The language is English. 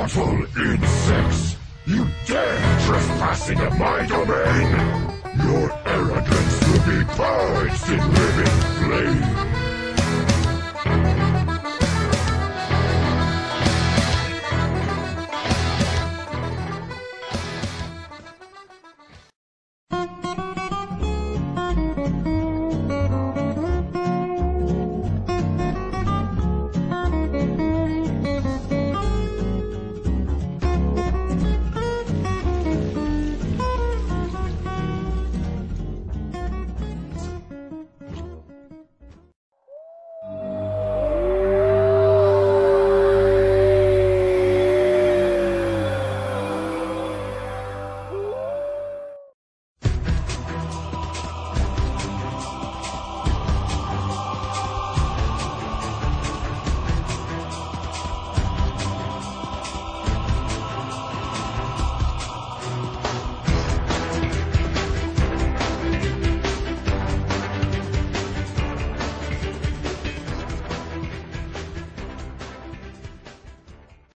Mortal insects! You dare trespass into my domain! Your arrogance will be purged in living flame!